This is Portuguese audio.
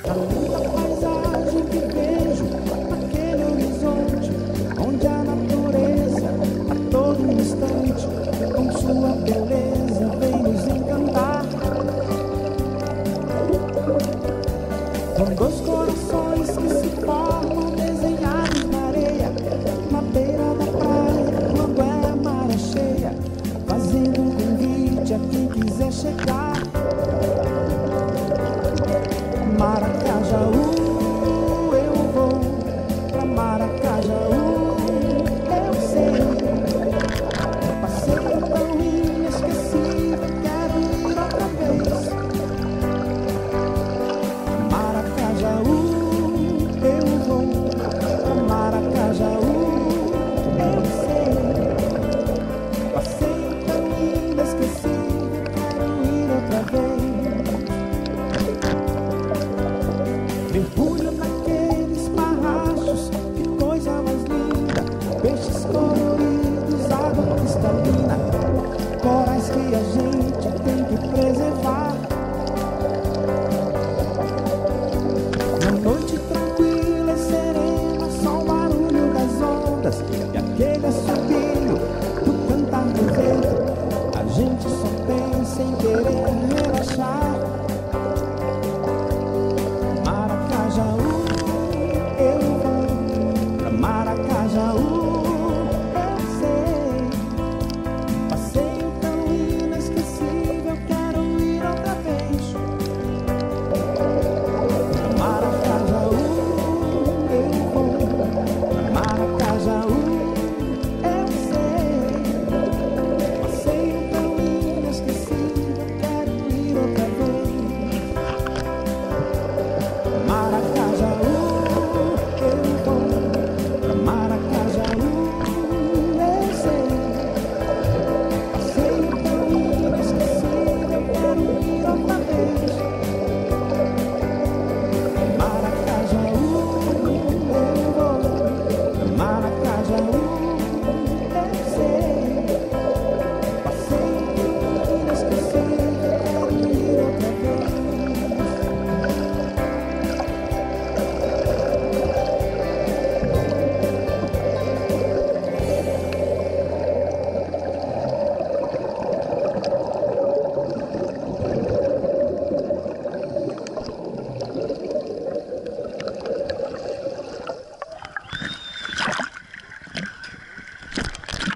a linda paisagem que vejo naquele horizonte, onde a natureza a todo instante com sua beleza vem nos encantar. Com dois corações que se formam desenhados na areia, na beira da praia, quando é a maré cheia, fazendo um convite a quem quiser chegar. Maracajaú, eu vou pra Maracajaú, eu sei. Passeio tão inesquecível, quero ir outra vez. Maracajaú, eu vou pra Maracajaú, eu sei. Passeio tão inesquecível, quero ir outra vez.